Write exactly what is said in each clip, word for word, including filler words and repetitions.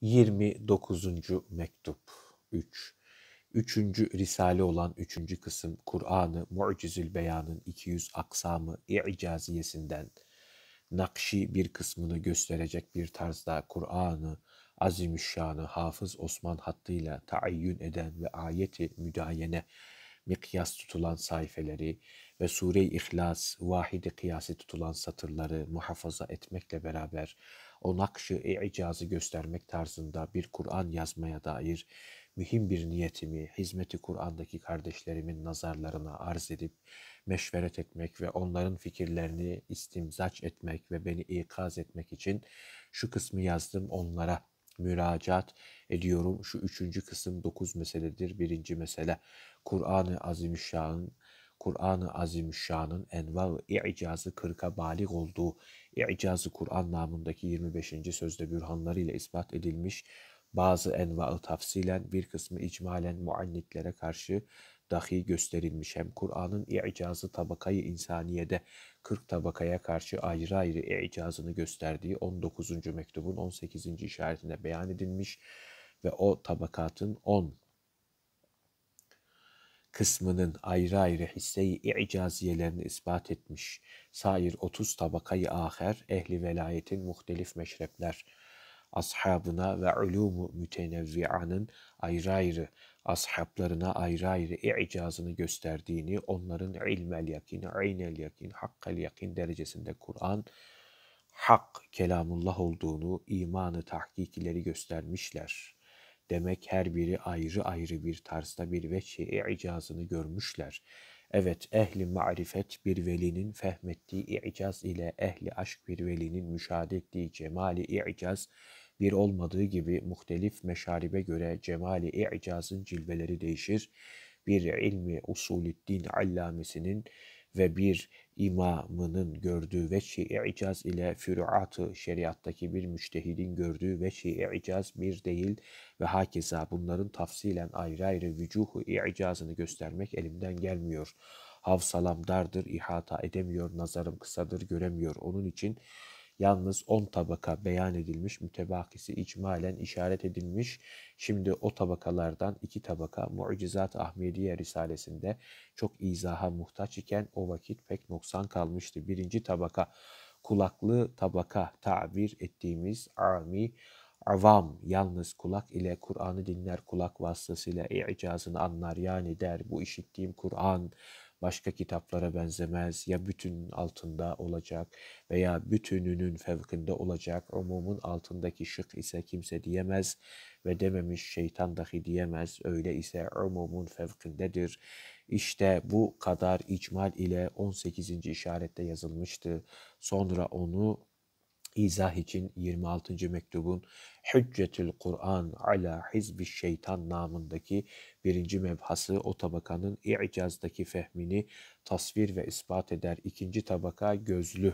yirmi dokuzuncu mektup üç. Üçüncü risale olan üçüncü kısım Kur'an-ı Mu'cizül Beyan'ın iki yüz aksamı i'caziyesinden Nakşi bir kısmını gösterecek bir tarzda Kur'an-ı Azimüşşan'ı Hafız Osman hattıyla taayyün eden ve ayeti müdayene mikyas tutulan sayfeleri ve Sure-i İhlas vahidi kıyası tutulan satırları muhafaza etmekle beraber o nakşı i'cazı göstermek tarzında bir Kur'an yazmaya dair mühim bir niyetimi hizmeti Kur'an'daki kardeşlerimin nazarlarına arz edip meşveret etmek ve onların fikirlerini istimzaç etmek ve beni ikaz etmek için şu kısmı yazdım, onlara müracaat ediyorum. Şu üçüncü kısım dokuz meseledir. Birinci mesele Kur'an-ı Azimüşşan'ın Kur'an-ı Azimüşşan'ın enva-ı i'cazı kırka balik olduğu İ'caz-ı Kur'an namındaki yirmi beşinci sözde bürhanlarıyla ispat edilmiş, bazı enva-ı tafsilen bir kısmı icmalen muannitlere karşı dahi gösterilmiş. Hem Kur'an'ın i'cazı tabakayı insaniyede kırk tabakaya karşı ayrı ayrı i'cazını gösterdiği on dokuzuncu mektubun on sekizinci işaretine beyan edilmiş ve o tabakatın on kısmının ayrı ayrı hisse-i i'caziyelerini ispat etmiş. Sair otuz tabakayı aher, ehli velayetin muhtelif meşrepler, ashabına ve ulûmu mütenevvi'anın ayrı ayrı ashablarına ayrı ayrı i'cazını gösterdiğini, onların ilmel yakin, aynel yakin, hakkal yakin derecesinde Kur'an, hak kelamullah olduğunu, imanı tahkikileri göstermişler. Demek her biri ayrı ayrı bir tarzda bir veçh-i i'cazını görmüşler. Evet, ehli marifet bir velinin fehmettiği i'caz ile ehli aşk bir velinin müşahede ettiği cemali i'caz bir olmadığı gibi muhtelif meşaribe göre cemali i'cazın cilveleri değişir. Bir ilmi usulüddin allamesinin ve bir imamının gördüğü veçh-i i'caz ile füruat-ı şeriattaki bir müştehidin gördüğü veçh-i i'caz bir değil ve hakeza bunların tafsilen ayrı ayrı vücuhu i'cazını göstermek elimden gelmiyor. Havsalam dardır, ihata edemiyor, nazarım kısadır, göremiyor. Onun için yalnız on tabaka beyan edilmiş, mütebakisi icmalen işaret edilmiş. Şimdi o tabakalardan iki tabaka Mu'cizat-ı Ahmediye Risalesinde çok izaha muhtaç iken o vakit pek noksan kalmıştı. Birinci tabaka kulaklı tabaka tabir ettiğimiz ami, avam yalnız kulak ile Kur'an'ı dinler, kulak vasıtasıyla i'cazını anlar. Yani der bu işittiğim Kur'an başka kitaplara benzemez, ya bütünün altında olacak veya bütününün fevkinde olacak. Umumun altındaki şık ise kimse diyemez ve dememiş şeytan dahi diyemez. Öyle ise umumun fevkindedir. İşte bu kadar icmal ile on sekizinci işarette yazılmıştı. Sonra onu İzah için yirmi altıncı mektubun Hüccetül Kur'an ala Hizbi Şeytan namındaki birinci mebhası o tabakanın i'cazdaki fehmini tasvir ve ispat eder. İkinci tabaka gözlü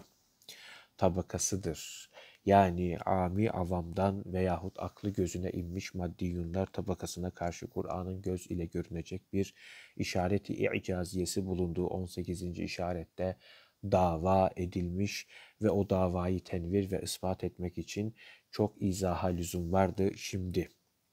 tabakasıdır. Yani ami avamdan veyahut aklı gözüne inmiş maddiyunlar tabakasına karşı Kur'an'ın göz ile görünecek bir işareti i'caziyesi bulunduğu on sekizinci işarette dava edilmiş ve o davayı tenvir ve ispat etmek için çok izaha lüzum vardı. Şimdi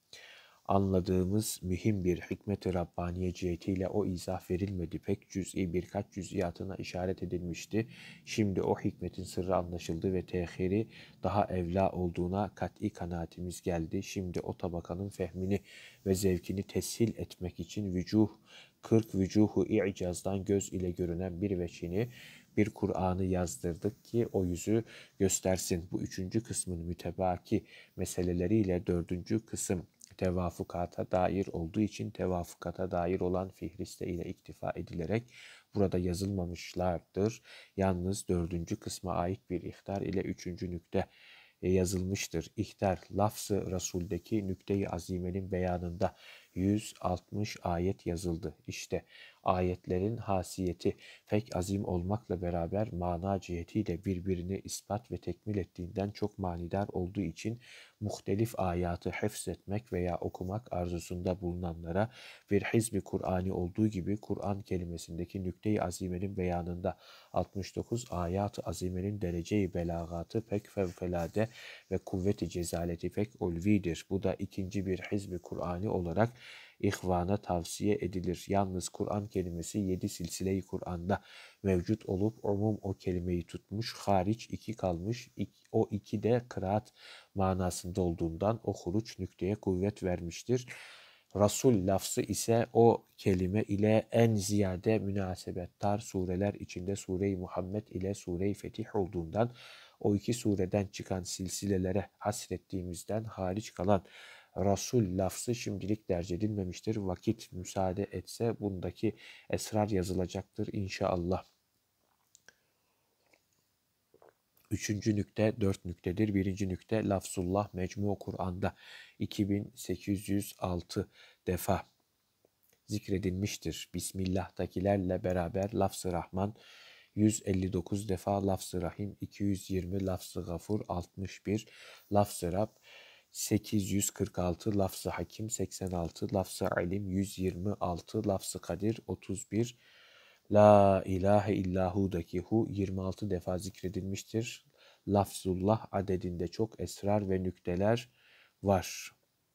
anladığımız mühim bir hikmet-i Rabbaniye cihetiyle o izah verilmedi. Pek cüz'i birkaç cüz'iyatına işaret edilmişti. Şimdi o hikmetin sırrı anlaşıldı ve tehiri daha evla olduğuna kat'i kanaatimiz geldi. Şimdi o tabakanın fehmini ve zevkini teshil etmek için vücuh, kırk vücuhu i'cazdan göz ile görünen bir veçhini, bir Kur'an'ı yazdırdık ki o yüzü göstersin. Bu üçüncü kısmın mütebaki meseleleriyle dördüncü kısım tevafukata dair olduğu için tevafukata dair olan fihriste ile iktifa edilerek burada yazılmamışlardır. Yalnız dördüncü kısma ait bir ihtar ile üçüncü nükte yazılmıştır. İhtar, lafz-ı Resul'deki nükte-i azimenin beyanında yüz altmış ayet yazıldı. İşte ayetlerin hasiyeti pek azim olmakla beraber mana cihetiyle birbirini ispat ve tekmil ettiğinden çok manidar olduğu için muhtelif ayatı hifzetmek veya okumak arzusunda bulunanlara bir hizb-i Kur'ani olduğu gibi Kur'an kelimesindeki nükte-i azimenin beyanında altmış dokuz ayat-ı azimenin derece-i belagatı pek fevkalade ve kuvvet-i cezaleti pek ulvidir. Bu da ikinci bir hizb-i Kur'ani olarak ihvana tavsiye edilir. Yalnız Kur'an kelimesi yedi silsile-i Kur'an'da mevcut olup umum o kelimeyi tutmuş, hariç iki kalmış. O iki de kıraat manasında olduğundan o huruç nükteye kuvvet vermiştir. Rasul lafzı ise o kelime ile en ziyade münasebettar sureler içinde Sure-i Muhammed ile Sure-i Fetih olduğundan o iki sureden çıkan silsilelere hasrettiğimizden hariç kalan Rasul lafzı şimdilik derc edilmemiştir. Vakit müsaade etse bundaki esrar yazılacaktır inşallah. Üçüncü nükte dört nüktedir. Birinci nükte lafzullah mecmu Kur'an'da iki bin sekiz yüz altı defa zikredilmiştir. Bismillah'takilerle beraber lafz-ı Rahman yüz elli dokuz defa, lafz-ı Rahim iki yüz yirmi, lafz-ı Gafur altmış bir, lafz-ı Rab sekiz yüz kırk altı, lafz-ı Hakim seksen altı, lafz-ı Alim yüz yirmi altı, lafz-ı Kadir otuz bir, La ilahe illahu'daki hu yirmi altı defa zikredilmiştir. Lafzullah adedinde çok esrar ve nükteler var.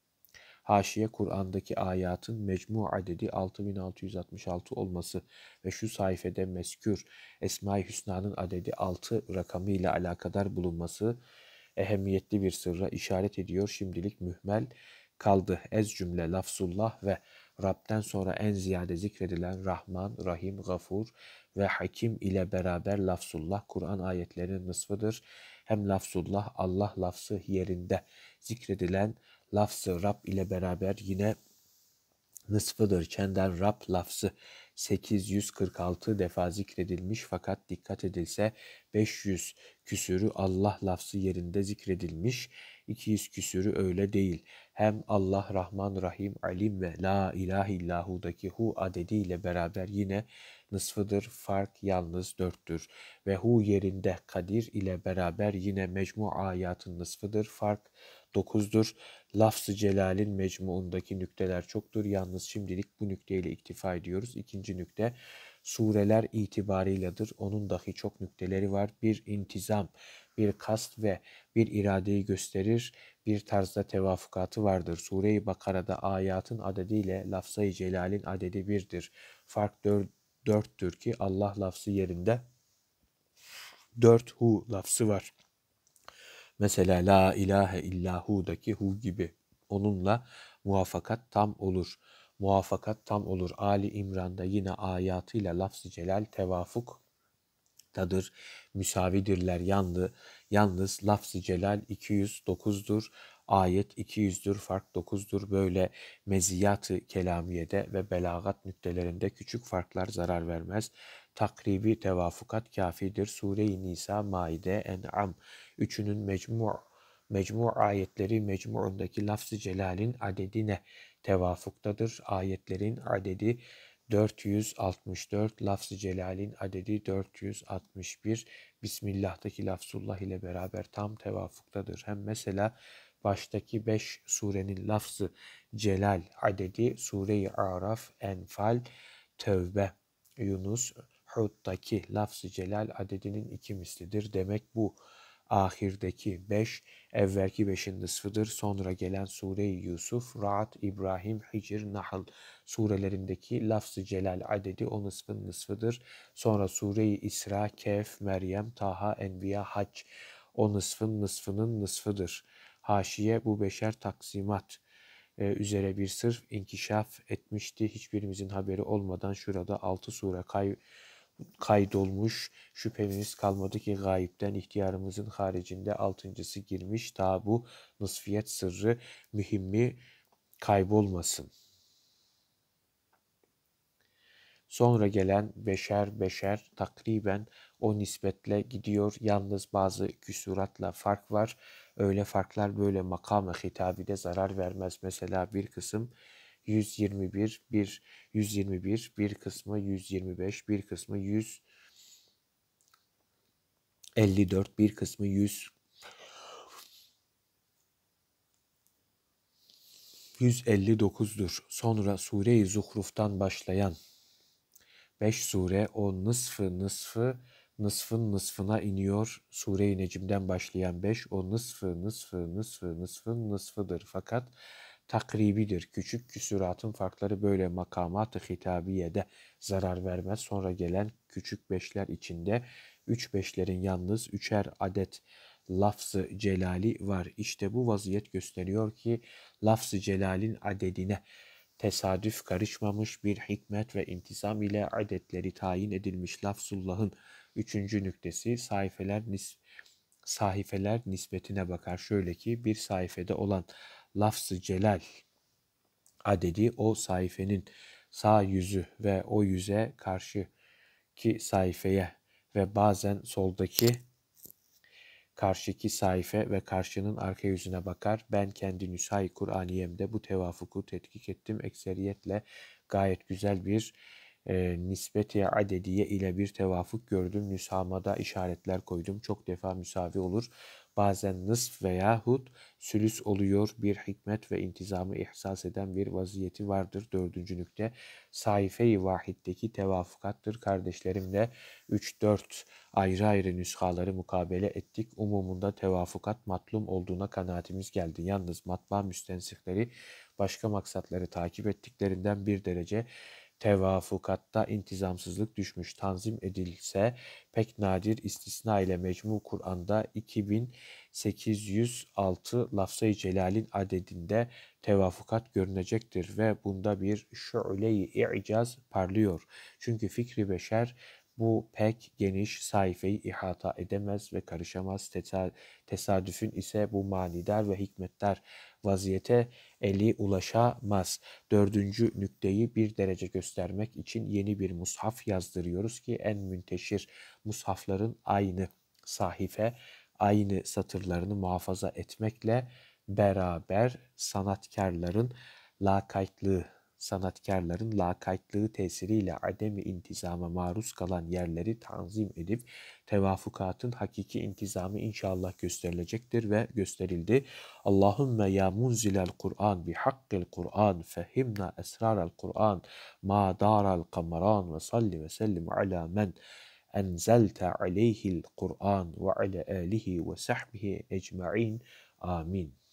Haşiye Kur'an'daki ayatın mecmu adedi altı bin altı yüz altmış altı olması ve şu sayfede meskür Esma-i Hüsna'nın adedi altı rakamı ile alakadar bulunması ehemmiyetli bir sırra işaret ediyor. Şimdilik mühmel kaldı. Ez cümle lafzullah ve Rab'den sonra en ziyade zikredilen Rahman, Rahim, Gafur ve Hakim ile beraber lafzullah Kur'an ayetlerinin nısfıdır. Hem lafzullah Allah lafzı yerinde zikredilen lafz-ı Rab ile beraber yine nısfıdır. Çenden Rab lafzı sekiz yüz kırk altı defa zikredilmiş fakat dikkat edilse beş yüz küsürü Allah lafzı yerinde zikredilmiş, iki yüz küsürü öyle değil. Hem Allah Rahman Rahim Alim ve La ilahe illahu'daki hu adediyle beraber yine nısfıdır. Fark yalnız dörttür. Ve hu yerinde Kadir ile beraber yine mecmu ayatın nısfıdır. Fark dokuzdur. Lafz-ı Celal'in mecmuundaki nükteler çoktur. Yalnız şimdilik bu nükteyle iktifa ediyoruz. İkinci nükte sureler itibarıyladır. Onun dahi çok nükteleri var. Bir intizam, bir kast ve bir iradeyi gösterir. Bir tarzda tevafukatı vardır. Sure-i Bakara'da ayatın adediyle lafz-ı Celal'in adedi birdir. Fark dört, dörttür ki Allah lafzı yerinde dört hu lafzı var. Mesela la ilahe illahu'daki hu gibi. Onunla muvaffakat tam olur. Muvaffakat tam olur. Ali İmran'da yine ayatıyla lafz-ı celal tevafuktadır. Müsavidirler yandı. Yalnız lafz-ı celal iki yüz dokuzdur. Ayet iki yüzdür. Fark dokuzdur. Böyle meziyat-ı kelamiyede ve belagat nüktelerinde küçük farklar zarar vermez. Takribi tevafukat kafidir. Sure-i Nisa, Maide, En'am üçünün mecmu' mecmu' ayetleri mecmu'undaki lafz-ı celalin adedine tevafuktadır. Ayetlerin adedi dört yüz altmış dört, lafz-ı celalin adedi dört yüz altmış bir. Bismillah'taki lafzullah ile beraber tam tevafuktadır. Hem mesela baştaki beş surenin lafz-ı celal adedi Sure-i Araf, Enfal, Tevbe, Yunus, Hud'daki lafz-ı celal adedinin iki mislidir. Demek bu ahirdeki beş, evvelki beşin nısfıdır. Sonra gelen Sure-i Yusuf, Ra'd, İbrahim, Hicr, Nahl surelerindeki lafz-ı celal adedi o nısfın nısfıdır. Sonra Sure-i İsra, Kehf, Meryem, Taha, Enbiya, Hac o nısfın nısfının nısfıdır. Haşiye bu beşer taksimat e, üzere bir sırf inkişaf etmişti. Hiçbirimizin haberi olmadan şurada altı sure kay kaydolmuş. Şüphemiz kalmadı ki gayipten ihtiyarımızın haricinde altıncısı girmiş. Ta bu nısfiyet sırrı mühimmi kaybolmasın. Sonra gelen beşer beşer takriben o nispetle gidiyor. Yalnız bazı küsuratla fark var. Öyle farklar böyle makam-ı hitabide zarar vermez. Mesela bir kısım yüz yirmi bir, bir yüz yirmi bir, bir kısmı yüz yirmi beş, bir kısmı yüz elli dört, bir kısmı yüz yüz elli dokuzdur. Sonra Sure-i Zuhruf'tan başlayan beş sure, o nısfı nısfı nısfın nısfına iniyor. Sure-i Necm'den başlayan beş, o nısfı nısfı nısfı nısfın nısfıdır. Fakat takribidir. Küçük küsuratın farkları böyle makamat-ı hitabiyede zarar vermez. Sonra gelen küçük beşler içinde üç beşlerin yalnız üçer adet lafz-ı celali var. İşte bu vaziyet gösteriyor ki lafz-ı celalin adedine tesadüf karışmamış, bir hikmet ve intizam ile adetleri tayin edilmiş. Lafzullah'ın üçüncü nüktesi sayfeler nis sahifeler nispetine bakar. Şöyle ki bir sayfede olan lafz-ı celal adedi o sayfenin sağ yüzü ve o yüze karşı ki sayfeye ve bazen soldaki karşıki sayfa ve karşının arka yüzüne bakar. Ben kendi Nüsha-i Kur'aniyem'de bu tevafuku tetkik ettim. Ekseriyetle gayet güzel bir e, nispeti adediye ile bir tevafuk gördüm. Nüshama da işaretler koydum. Çok defa müsavi olur. Bazen nısf veyahut sülüs oluyor. Bir hikmet ve intizamı ihsas eden bir vaziyeti vardır. Dördüncü nükte sayfe-i vahiddeki tevafukattır. Kardeşlerimle üç dört ayrı ayrı nüshaları mukabele ettik. Umumunda tevafukat matlum olduğuna kanaatimiz geldi. Yalnız matbaa müstensifleri başka maksatları takip ettiklerinden bir derece tevafukatta intizamsızlık düşmüş. Tanzim edilse pek nadir istisna ile Mecmu Kur'an'da iki bin sekiz yüz altı lafz-ı celalin adedinde tevafukat görünecektir ve bunda bir şu'le-i i'caz parlıyor. Çünkü fikri beşer bu pek geniş sayfayı ihata edemez ve karışamaz. Tesadüfün ise bu manidar ve hikmetler vaziyete eli ulaşamaz. Dördüncü nükteyi bir derece göstermek için yeni bir mushaf yazdırıyoruz ki en münteşir mushafların aynı sahife, aynı satırlarını muhafaza etmekle beraber sanatkarların lakaytlığı, sanatkarların lakaytlığı tesiriyle ademi intizama maruz kalan yerleri tanzim edip tevafukatın hakiki intizamı inşallah gösterilecektir ve gösterildi. Allahümme ya munzilel Kur'an bi hakkil Kur'an fehimna esrarel Kur'an ma daral kameran ve salli ve sellim ala men enzelte aleyhil Kur'an ve ala alihi ve sahbihi ecma'in. Amin.